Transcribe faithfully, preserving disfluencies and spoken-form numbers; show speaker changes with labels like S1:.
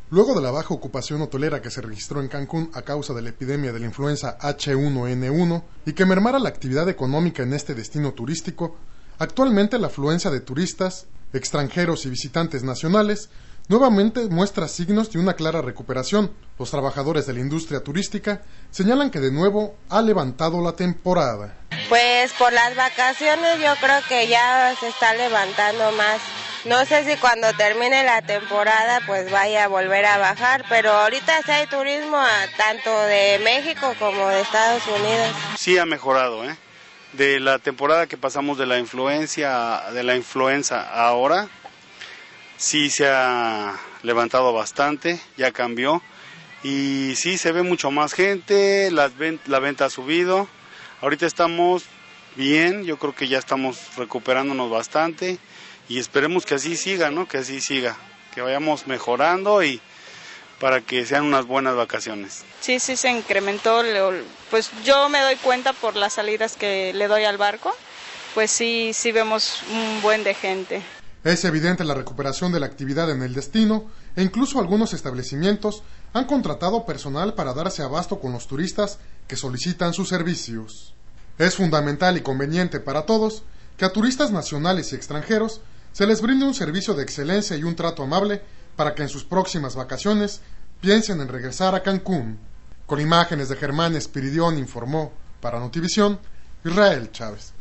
S1: Luego de la baja ocupación hotelera que se registró en Cancún a causa de la epidemia de la influenza H uno N uno y que mermara la actividad económica en este destino turístico, actualmente la afluencia de turistas, extranjeros y visitantes nacionales nuevamente muestra signos de una clara recuperación. Los trabajadores de la industria turística señalan que de nuevo ha levantado la temporada.
S2: Pues por las vacaciones yo creo que ya se está levantando más. No sé si cuando termine la temporada pues vaya a volver a bajar, pero ahorita sí hay turismo a, tanto de México como de Estados Unidos.
S3: Sí ha mejorado, ¿eh? De la temporada que pasamos de la influencia, de la influenza a ahora, sí se ha levantado bastante, ya cambió y sí se ve mucho más gente, la, la venta ha subido. Ahorita estamos bien, yo creo que ya estamos recuperándonos bastante. Y esperemos que así siga, ¿no? Que así siga, que vayamos mejorando y para que sean unas buenas vacaciones.
S4: Sí, sí se incrementó, pues yo me doy cuenta por las salidas que le doy al barco, pues sí, sí vemos un buen de gente.
S1: Es evidente la recuperación de la actividad en el destino e incluso algunos establecimientos han contratado personal para darse abasto con los turistas que solicitan sus servicios. Es fundamental y conveniente para todos que a turistas nacionales y extranjeros se les brinde un servicio de excelencia y un trato amable para que en sus próximas vacaciones piensen en regresar a Cancún. Con imágenes de Germán Espiridión informó para Notivisión Israel Chávez.